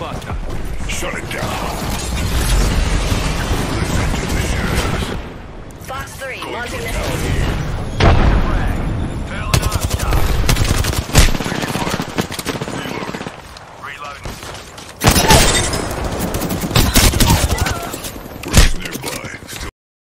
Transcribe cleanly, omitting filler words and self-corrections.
faster. Shut it down. Listen to the shares. Fox 3, launching missile.